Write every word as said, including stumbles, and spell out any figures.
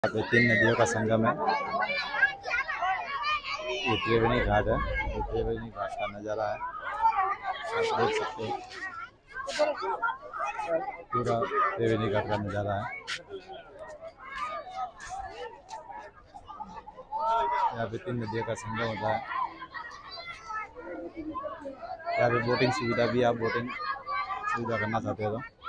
यहाँ पे तीन नदियों का संगम है। ये त्रिवेणी घाट है। ये त्रिवेणी घाट का नज़ारा है, आप देख सकते हो। पूरा त्रिवेणी घाट का नज़ारा है। यहाँ पे तीन नदियों का संगम होता है। यहाँ पे बोटिंग सुविधा भी, आप बोटिंग सुविधा करना चाहते हो तो